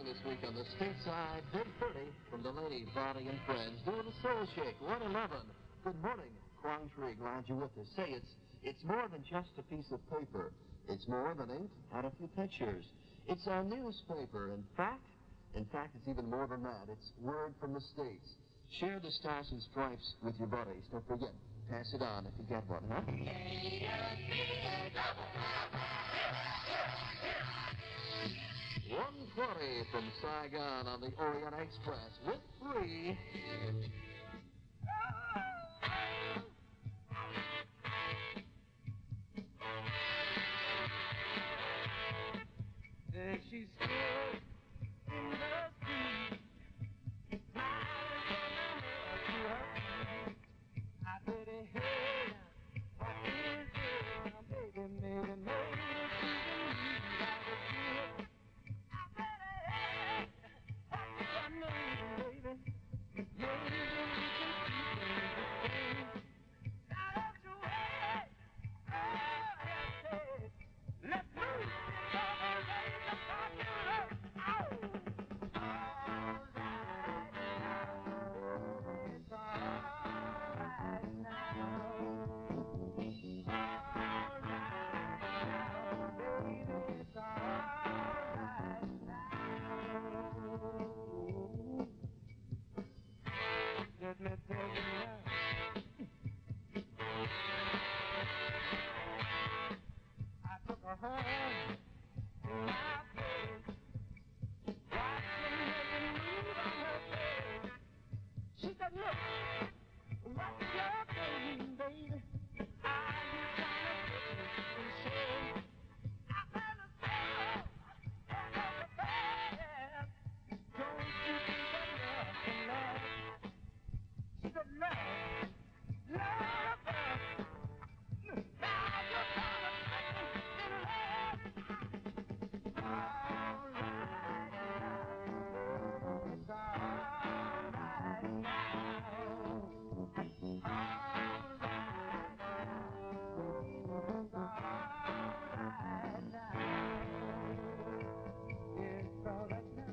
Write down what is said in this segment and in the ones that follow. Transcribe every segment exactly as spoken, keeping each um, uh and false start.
this week on the stateside Big thirty from Delaney, Bonnie, and friends doing the Soul Shake one eleven. Good morning, Quang Tri. Glad you're with us. Say, it's it's more than just a piece of paper. It's more than ink and a few pictures. It's a newspaper. In fact, in fact, it's even more than that. It's word from the States. Share the Stars and Stripes with your buddies. Don't forget, pass it on if you get one, huh? one twenty from Saigon on the Orient Express with three. There she stood in the street, smiling from her head to her feet. I said, hey, what is it? Baby, maybe, maybe she can leave out of here. I said, hey, what's your name, baby? Maybe we can keep everything. Now don't you wait, oh, I said, let's move. Let me tell you now. I took her home in my place, watching her move on her face. She said, look, what's your name, baby? Are you trying to put me in shame? I said, oh, oh, bad. Don't you think that love can love? She said, love, love, love. Now you're gonna make me in love. All right now, it's all right now. All right now, it's all right now. It's all right now.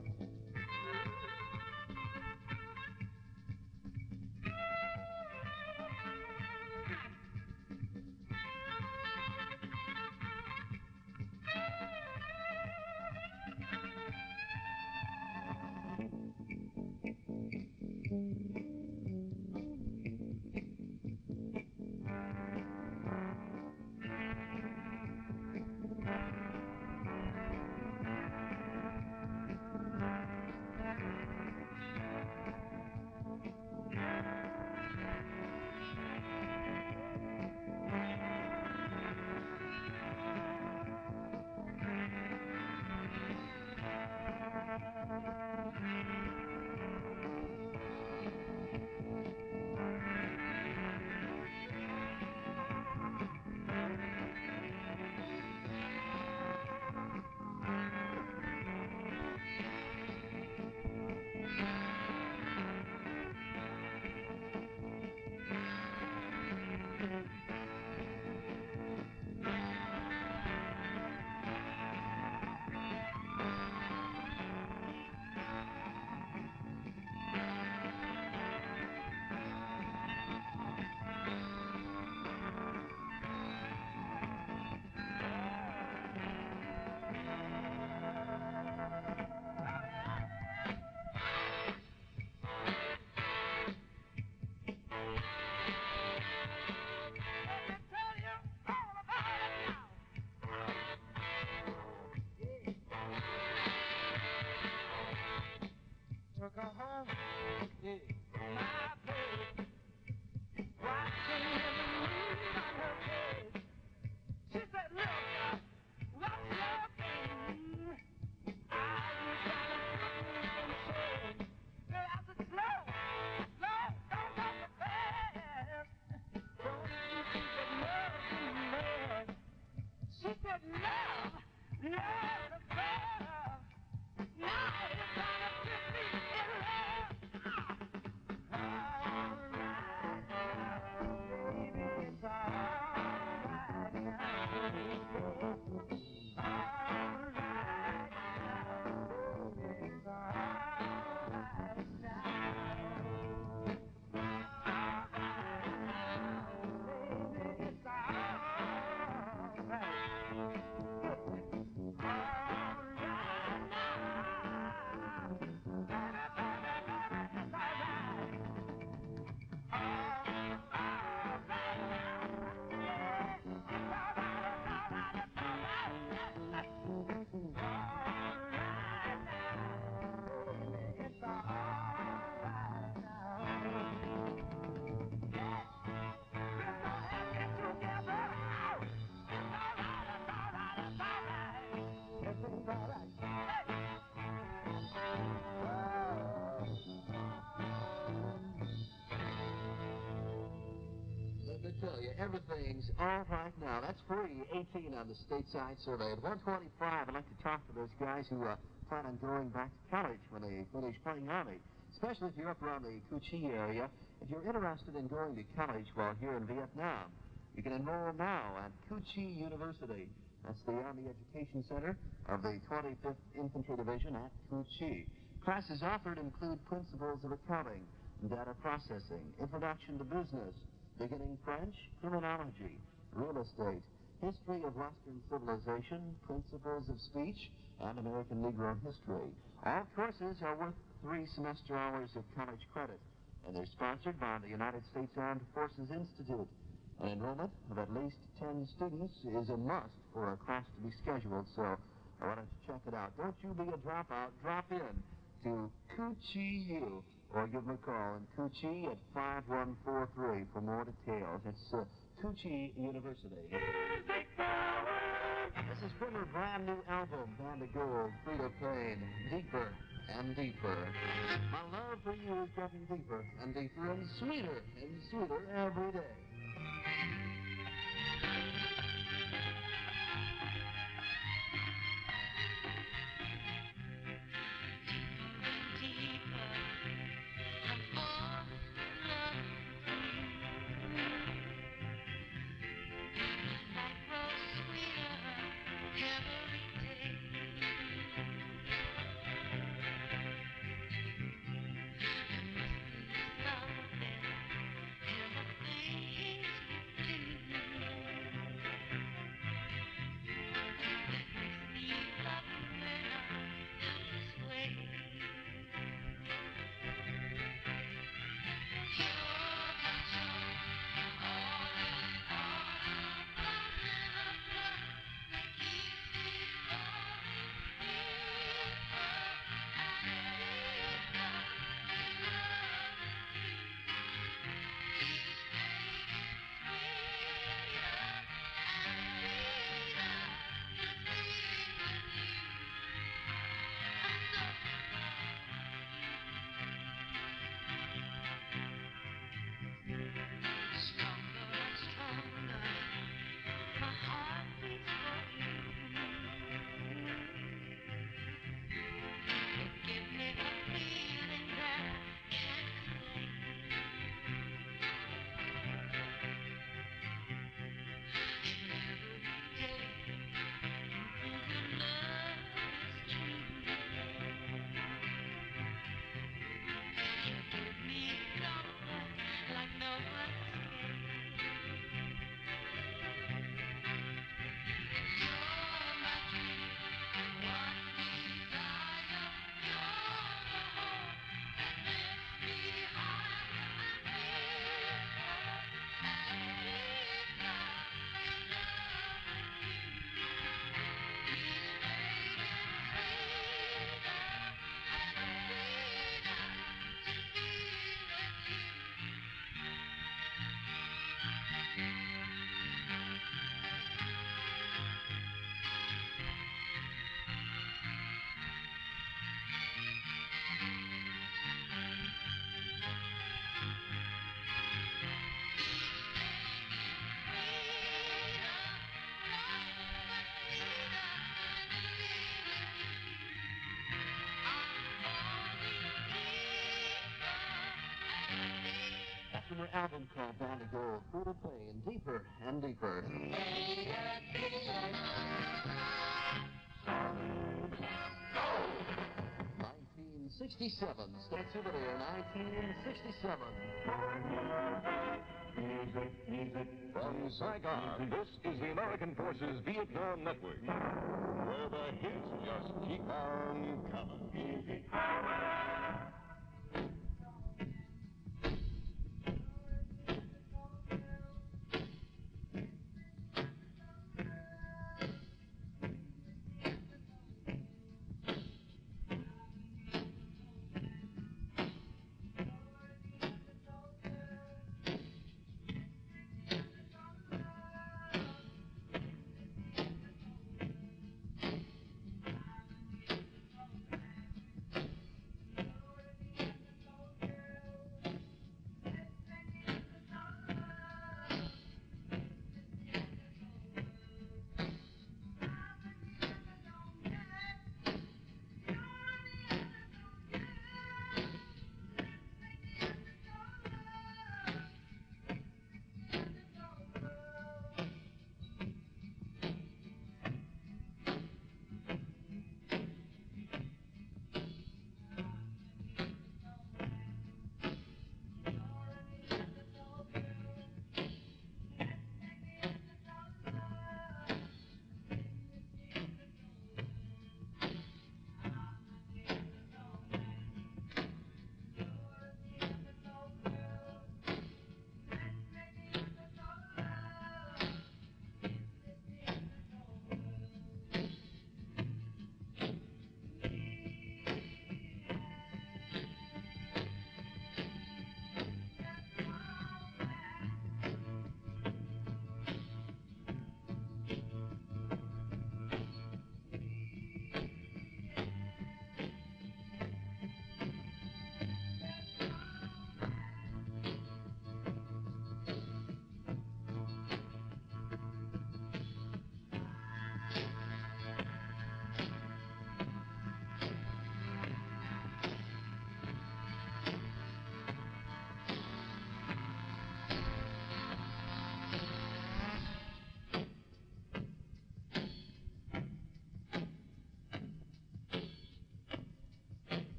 you everything's all right now. That's free, eighteen on the stateside survey. At one twenty-five, I'd like to talk to those guys who uh, plan on going back to college when they finish playing Army, especially if you're up around the Cu Chi area. If you're interested in going to college while here in Vietnam, you can enroll now at Cu Chi University. That's the Army Education Center of the twenty-fifth Infantry Division at Cu Chi. Classes offered include principles of accounting, data processing, introduction to business, beginning French, criminology, real estate, history of Western civilization, principles of speech, and American Negro history. All courses are worth three semester hours of college credit, and they're sponsored by the United States Armed Forces Institute. An enrollment of at least ten students is a must for a class to be scheduled, so why don't you check it out? Don't you be a dropout. Drop in to Cu Chi U, or give them a call in Cu Chi at five one four three for more details. It's uh, Cu Chi University. This is from her brand new album, Band of Gold, Frida Payne, Deeper and Deeper. My love for you is getting deeper and deeper and sweeter and sweeter every day. From her album called Band of Gold, Frida Payne, Deeper and Deeper. nineteen sixty-seven, State Souvenir, nineteen sixty-seven. Music, music. From Saigon, this is the American Forces Vietnam Network, where the hits just keep on coming. Music.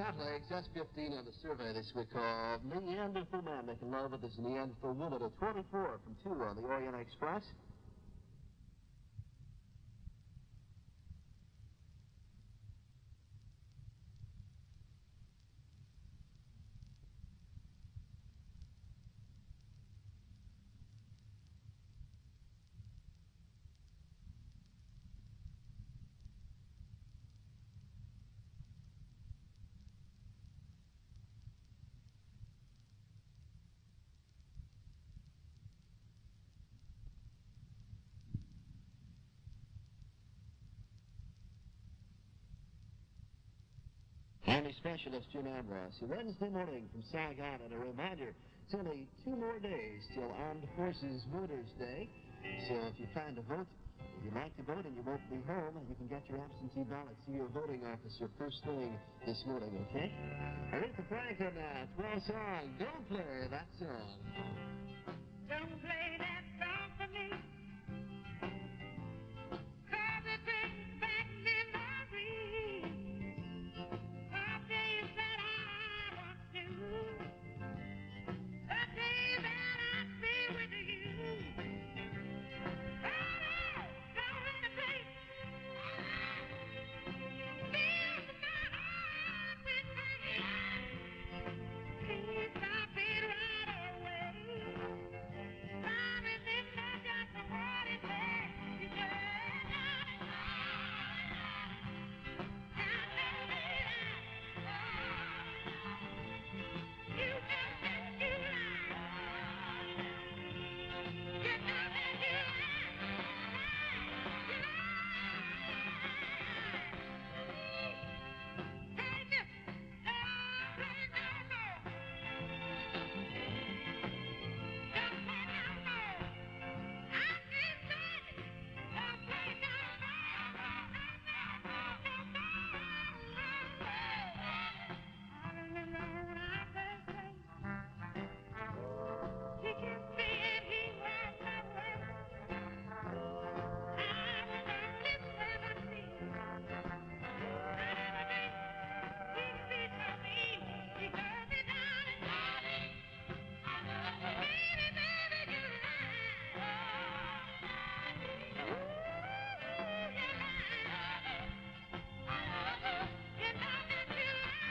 hot legs, that's fifteen on the survey this week called Neanderthal Man Making Love with this Neanderthal Woman at twenty-four from two on the Orient Express. Army Specialist Jim Ambrose. Wednesday morning from Saigon, and a reminder, it's only two more days till Armed Forces Voters Day. So if you plan to vote, if you like to vote and you won't be home, you can get your absentee ballot to your voting officer first thing this morning, okay? Aretha Franklin now, twelve song. Don't play that song. Don't play that song for me. 'Cause it brings back memories of days that I once knew. The days that I spent with you. Oh, don't let it play. Fills my heart with pain. Please stop it right away. I remember just what it said. You said, darling, I know that I, you know that you lie. You know that you lie. Hey, miss, don't play no more. Don't play no more. I can't stand it. Don't play no more. I remember when I first played. He kissed me and he was my way. I was only seventeen. Every day he'd speak to me. He told me, darling, darling, baby, baby, you lie. Ooh, you lie. You know that you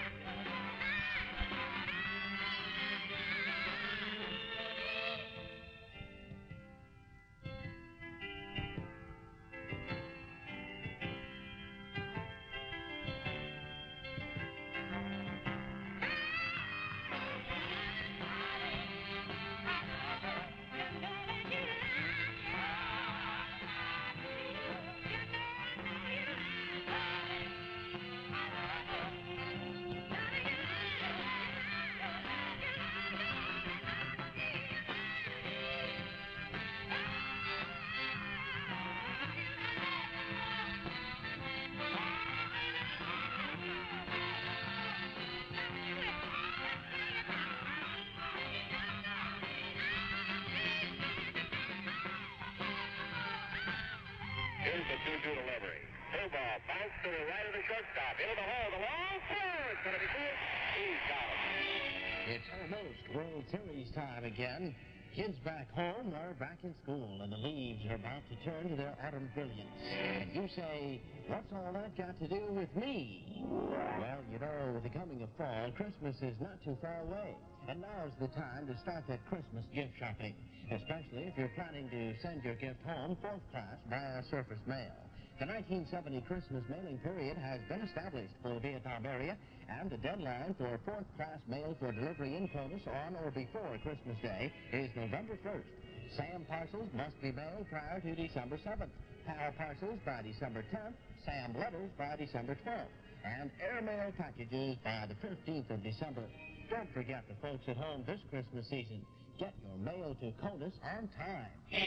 Here's the two two delivery. Two ball. Bounce to the right of the shortstop. Into the hole. The long throw. It's going to be good. He's out. It's almost World Series time again. Kids back home are back in school, and the leaves are about to turn to their autumn brilliance. And you say, what's all that got to do with me? Well, you know, with the coming of fall, Christmas is not too far away. And now's the time to start that Christmas gift shopping, especially if you're planning to send your gift home fourth class via surface mail. The nineteen seventy Christmas mailing period has been established for the Vietnam area, and the deadline for fourth-class mail for delivery in Cronus on or before Christmas Day is November first. Sam parcels must be mailed prior to December seventh, Pal parcels by December tenth, Sam letters by December twelfth, and airmail packages by the fifteenth of December. Don't forget the folks at home this Christmas season. Get your mail to Cronus on time.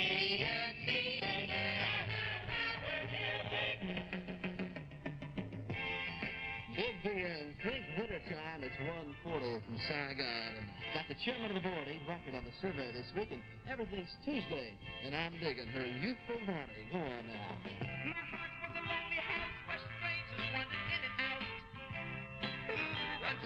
Big beer and big winter time. It's one forty from Saigon. And got the chairman of the board, eight record on the survey this week, and everything's Tuesday. And I'm digging her youthful body. Go on now. My heart was a lonely house where strangers wandered in and out. Ooh,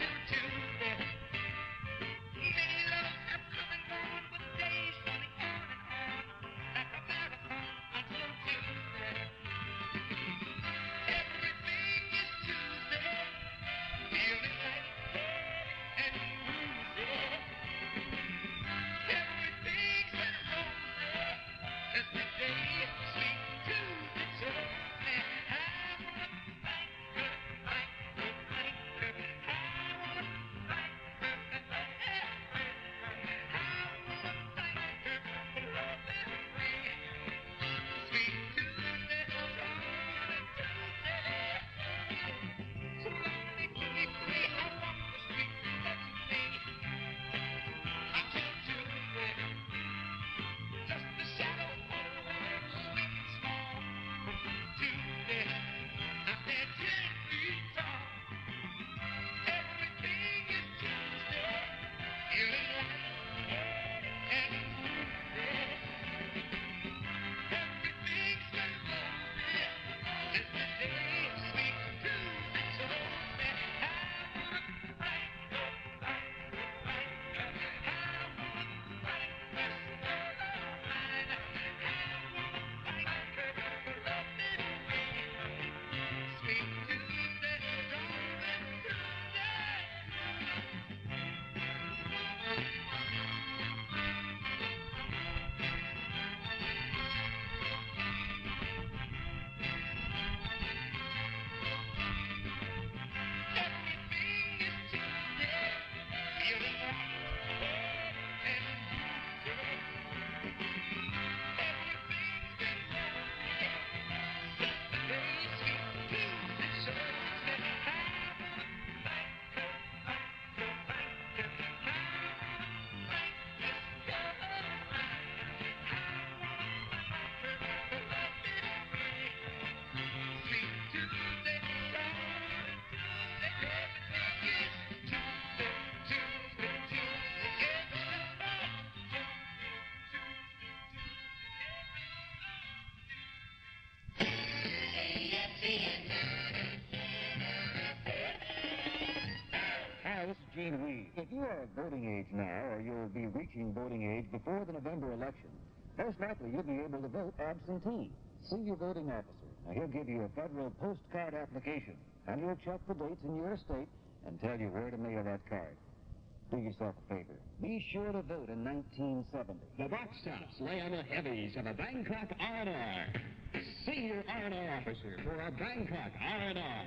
voting age now, or you'll be reaching voting age before the November election. Most likely, you'll be able to vote absentee. See your voting officer. Now, he'll give you a federal postcard application, and he'll check the dates in your state and tell you where to mail that card. Do yourself a favor. Be sure to vote in nineteen seventy. The box tops lay on the heavies of a Bangkok R and R. See your R and R officer for a Bangkok R and R.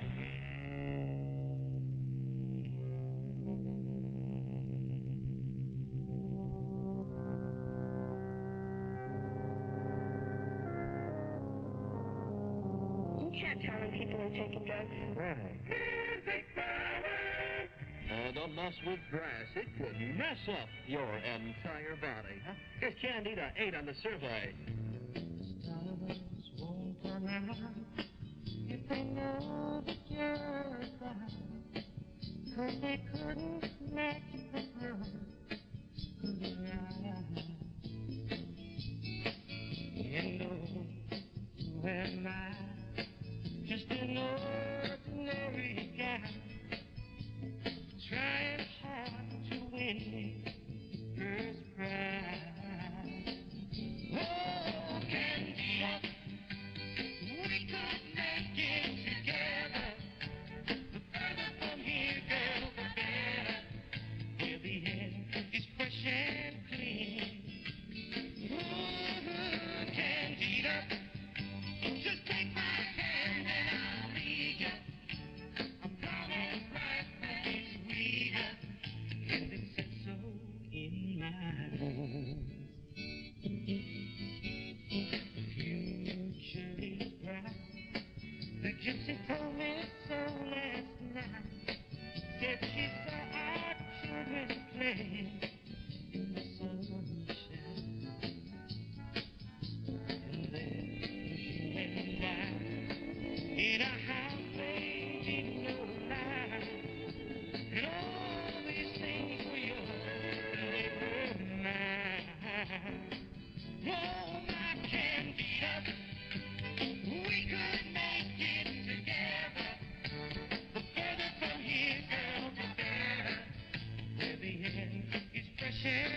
You can't tell when people are taking drugs. Right. Uh, don't mess with grass. It could mess up your entire body. Huh? Here's Candida eight on the survey. Stars won't come out if they know that you're alive, 'cause they couldn't match the love of your eyes. And oh, who am I? Just an ordinary guy, trying hard to win the first prize. Oh, Candida, we could make it together. The further from here, girl, the better. Where the air is fresh and clean. Ooh, Candida, just take my hand and I'll lead you. I'm coming right back sweeter, and it said so in my bones. The future is bright. The gypsy told me so last night. Said she saw our children playing in the sunshine. And then you and I in a house made in no lie. And all these things were yours, and they were mine. Oh, my Candida, we could make it together. The further from here, girl, the better. Where the air is fresh and